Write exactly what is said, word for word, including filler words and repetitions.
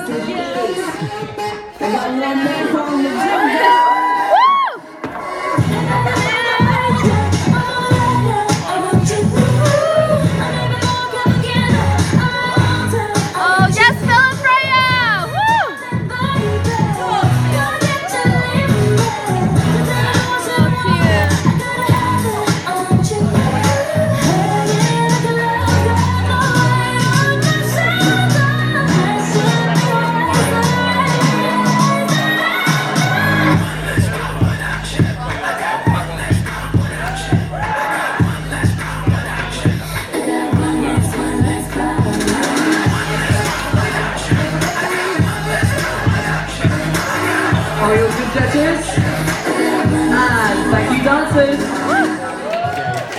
I got one man from the jungle. Oh, yes, Philip Freya! Woo! Are you good judges? And thank you dancers.